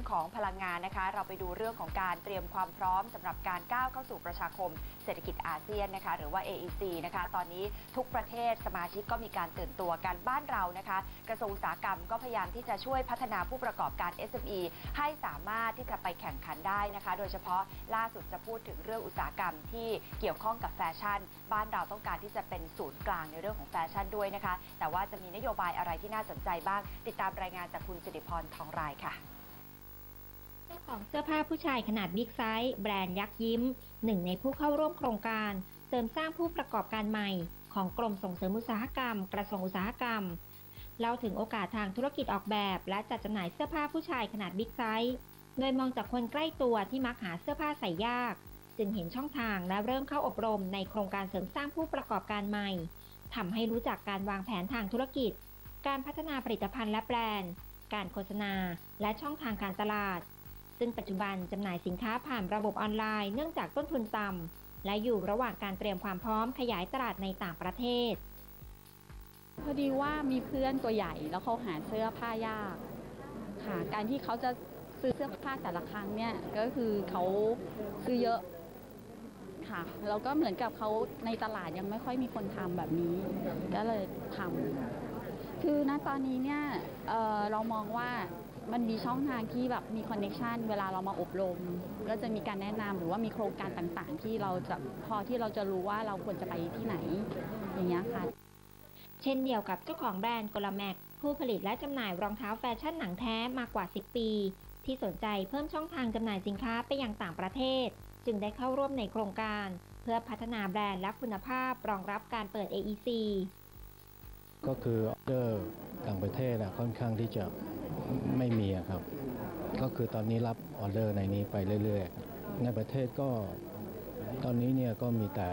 ของพลังงานนะคะเราไปดูเรื่องของการเตรียมความพร้อมสำหรับการก้าวเข้าสู่ประชาคมเศรษฐกิจอาเซียนนะคะหรือว่า AEC นะคะตอนนี้ทุกประเทศสมาชิกก็มีการตื่นตัวกันบ้านเรานะคะกระทรวงอุตสาหกรรมก็พยายามที่จะช่วยพัฒนาผู้ประกอบการ SME ให้สามารถที่จะไปแข่งขันได้นะคะโดยเฉพาะล่าสุดจะพูดถึงเรื่องอุตสาหกรรมที่เกี่ยวข้องกับแฟชั่นบ้านเราต้องการที่จะเป็นศูนย์กลางในเรื่องของแฟชั่นด้วยนะคะแต่ว่าจะมีนโยบายอะไรที่น่าสนใจบ้างติดตามรายงานจากคุณสิริพรทองรายค่ะเจ้าของเสื้อผ้าผู้ชายขนาดบิ๊กไซส์แบรนด์ยักษ์ยิ้มหนึ่งในผู้เข้าร่วมโครงการเสริมสร้างผู้ประกอบการใหม่ของกรมส่งเสริมอุตสาหกรรมกระทรวงอุตสาหกรรมเล่าถึงโอกาสทางธุรกิจออกแบบและจัดจำหน่ายเสื้อผ้าผู้ชายขนาดบิ๊กไซส์โดยมองจากคนใกล้ตัวที่มักหาเสื้อผ้าใส่ยากจึงเห็นช่องทางและเริ่มเข้าอบรมในโครงการเสริมสร้างผู้ประกอบการใหม่ทำให้รู้จักการวางแผนทางธุรกิจการพัฒนาผลิตภัณฑ์และแบรนด์การโฆษณาและช่องทางการตลาดซึ่งปัจจุบันจำหน่ายสินค้าผ่านระบบออนไลน์เนื่องจากต้นทุนต่ำและอยู่ระหว่างการเตรียมความพร้อมขยายตลาดในต่างประเทศพอดีว่ามีเพื่อนตัวใหญ่แล้วเขาหาเสื้อผ้ายากค่ะการที่เขาจะซื้อเสื้อผ้าแต่ละครั้งเนี่ยก็คือเขาซื้อเยอะค่ะแล้วก็เหมือนกับเขาในตลาดยังไม่ค่อยมีคนทำแบบนี้ก็เลยทำคือณตอนนี้เนี่ยเรามองว่ามันมีช่องทางที่แบบมีคอนเนคชันเวลาเรามาอบรมก็จะมีการแนะนำหรือว่ามีโครงการต่างๆที่เราจะพอที่เราจะรู้ว่าเราควรจะไปที่ไหนอย่างเงี้ยค่ะเช่นเดียวกับเจ้าของแบรนด์โกลาแม็กผู้ผลิตและจำหน่ายรองเท้าแฟชั่นหนังแท้มากกว่า10ปีที่สนใจเพิ่มช่องทางจำหน่ายสินค้าไปยังต่างประเทศจึงได้เข้าร่วมในโครงการเพื่อพัฒนาแบรนด์และคุณภาพรองรับการเปิด AEC ก็คือออเดอร์ต่างประเทศค่อนข้างที่จะไม่มีครับก็คือตอนนี้รับออเดอร์ในนี้ไปเรื่อยๆในประเทศก็ตอนนี้เนี่ยก็มีแต่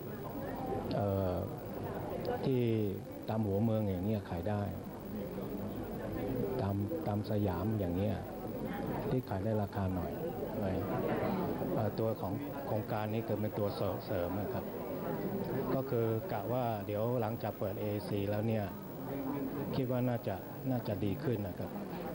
ที่ตามหัวเมืองอย่างเงี้ยขายได้ตามสยามอย่างเงี้ยที่ขายได้ราคาหน่อยตัวของโครงการนี้เกิดเป็นตัวเสริมนะครับก็คือกะว่าเดี๋ยวหลังจากเปิด AEC แล้วเนี่ยคิดว่าน่าจะดีขึ้นนะครับ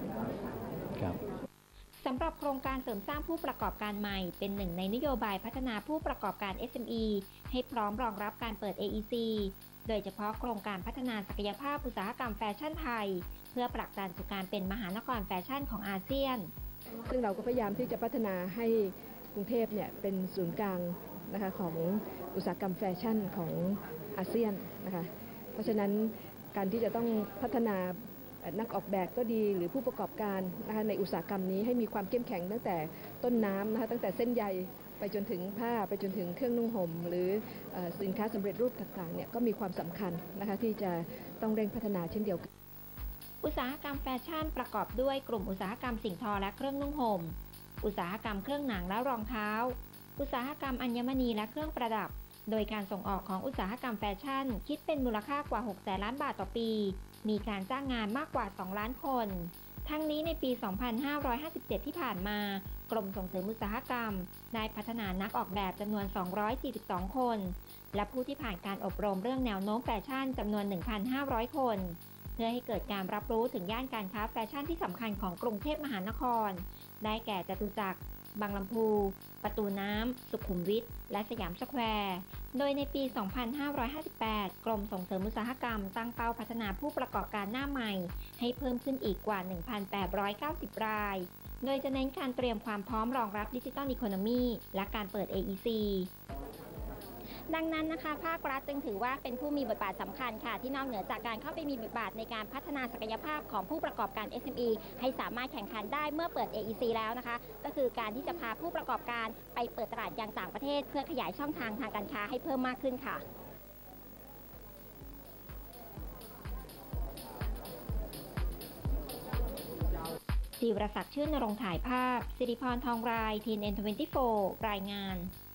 สำหรับโครงการเสริมสร้างผู้ประกอบการใหม่เป็นหนึ่งในนโยบายพัฒนาผู้ประกอบการ SME ให้พร้อมรองรับการเปิด AEC โดยเฉพาะโครงการพัฒนาศักยภาพอุตสาหกรรมแฟชั่นไทยเพื่อผลักดันสู่การเป็นมหานครแฟชั่นของอาเซียนซึ่งเราก็พยายามที่จะพัฒนาให้กรุงเทพเนี่ยเป็นศูนย์กลางนะคะของอุตสาหกรรมแฟชั่นของอาเซียนนะคะเพราะฉะนั้นการที่จะต้องพัฒนานักออกแบบก็ดีหรือผู้ประกอบการนะคะในอุตสาหกรรมนี้ให้มีความเข้มแข็งตั้งแต่ต้นน้ำนะคะตั้งแต่เส้นใยไปจนถึงผ้าไปจนถึงเครื่องนุ่งห่มหรือสินค้าสำเร็จรูปต่างๆเนี่ยก็มีความสำคัญนะคะที่จะต้องเร่งพัฒนาเช่นเดียวกันอุตสาหกรรมแฟชั่นประกอบด้วยกลุ่มอุตสาหกรรมสิ่งทอและเครื่องนุ่งห่มอุตสาหกรรมเครื่องหนังและรองเท้าอุตสาหกรรมอัญมณีและเครื่องประดับโดยการส่งออกของอุตสาหกรรมแฟชั่นคิดเป็นมูลค่ากว่า6 แสนล้านบาทต่อปีมีการจ้างงานมากกว่า2 ล้านคนทั้งนี้ในปี 2557 ที่ผ่านมากรมส่งเสริมอุตสาหกรรมได้พัฒนานักออกแบบจำนวน242คนและผู้ที่ผ่านการอบรมเรื่องแนวโน้มแฟชั่นจำนวน 1,500 คนเพื่อให้เกิดการรับรู้ถึงย่านการค้าแฟชั่นที่สำคัญของกรุงเทพมหานครได้แก่จตุจักรบางลำพูประตูน้ำสุขุมวิทและสยามสแควร์โดยในปี 2558 กรมส่งเสริมอุตสาหกรรมตั้งเป้าพัฒนาผู้ประกอบการหน้าใหม่ให้เพิ่มขึ้นอีกกว่า 1,890 รายโดยจะเน้นการเตรียมความพร้อมรองรับดิจิทัลอีโคโนมีและการเปิด AECดังนั้นนะคะภาครัฐจึงถือว่าเป็นผู้มีบทบาทสำคัญค่ะที่นอกเหนือจากการเข้าไปมีบทบาทในการพัฒนาศักยภาพของผู้ประกอบการ SME ให้สามารถแข่งขันได้เมื่อเปิด AEC แล้วนะคะก็คือการที่จะพาผู้ประกอบการไปเปิดตลาดยังต่างประเทศเพื่อขยายช่องทางทางการค้าให้เพิ่มมากขึ้นค่ะศิวรศักดิ์ ชื่นนรงค์ถ่ายภาพสิริพรทองราย TNN24 รายงาน